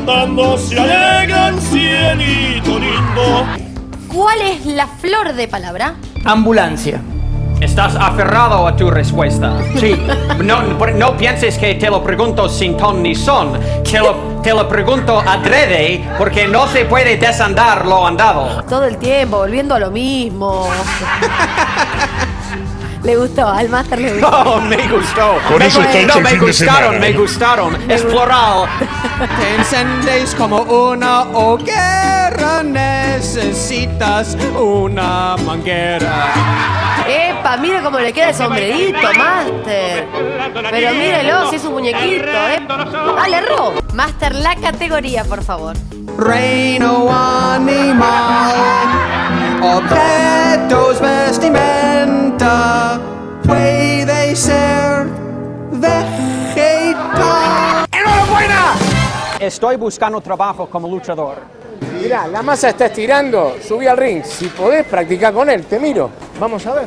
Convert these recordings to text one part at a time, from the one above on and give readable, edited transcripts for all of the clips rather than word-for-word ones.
cantando se alegran, cielito lindo. ¿Cuál es la flor de palabra? Ambulancia. ¿Estás aferrado a tu respuesta? Sí. No pienses que te lo pregunto sin ton ni son. Te lo pregunto adrede porque no se puede desandar lo andado. Todo el tiempo, volviendo a lo mismo. Le gustó, al máster le gustó. No, me gustó. Con eso está hecho el fin de semana, me ¿eh? gustaron. Es plural. Te encendéis como una hoguera, necesitas una manguera. Epa, mire cómo le queda el sombrerito, máster. Pero mírelo, si es un muñequito, Ah, le erró. Máster, la categoría, por favor. Reino animal, objetos vestimenta, puede ser vegetal. ¡Enhorabuena! Estoy buscando trabajo como luchador. Mirá, la masa está estirando. Subí al ring. Si podés, practicar con él. Te miro. Vamos a ver.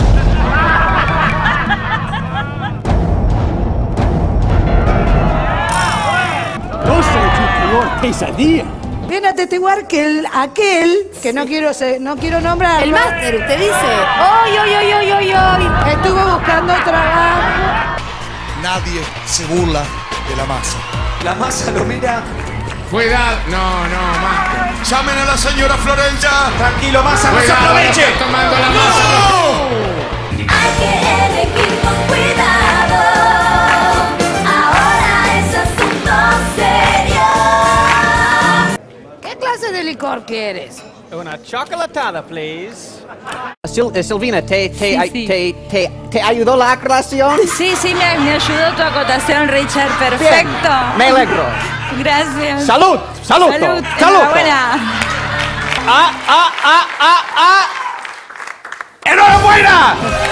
Yo soy tu peor pesadilla. Ven a atestiguar que aquel, que no quiero nombrar. El máster, usted dice. ¡Oy! Estuvo buscando trabajo. Nadie se burla de la masa. La masa lo mira. Cuidado. No, Máster. Llamen a la señora Florencia. Tranquilo, masa, no se Cuidado, aproveche. está tomando la masa. Hay que elegir con cuidado. Ahora es asunto serio. ¿Qué clase de licor quieres? Una chocolatada, please. Silvina, ¿te ayudó la aclaración? Sí, me ayudó tu acotación, Richard. Perfecto. Me alegro. Gracias. ¡Salud! Enhorabuena. ¡Enhorabuena!